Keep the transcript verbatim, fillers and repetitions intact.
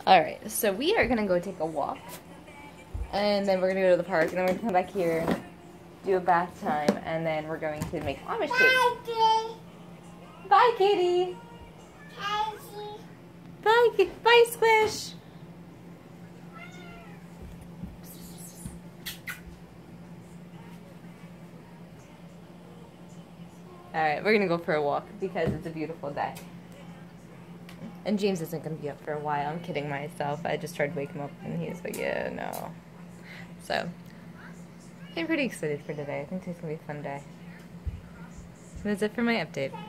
Alright, so we are gonna go take a walk. And then we're gonna go to the park, and then we're gonna come back here, do a bath time, and then we're going to make Amish cake. Bye, kitty. Bye, kitty. Bye, Squish. Alright, we're gonna go for a walk because it's a beautiful day. And James isn't gonna be up for a while. I'm kidding myself. I just tried to wake him up and he's like, yeah, no. So, I'm pretty excited for today. I think today's gonna be a fun day. That's it for my update.